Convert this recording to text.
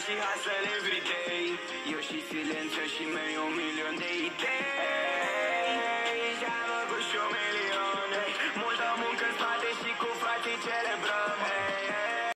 și hustle every day. Eu și silență și mai o mie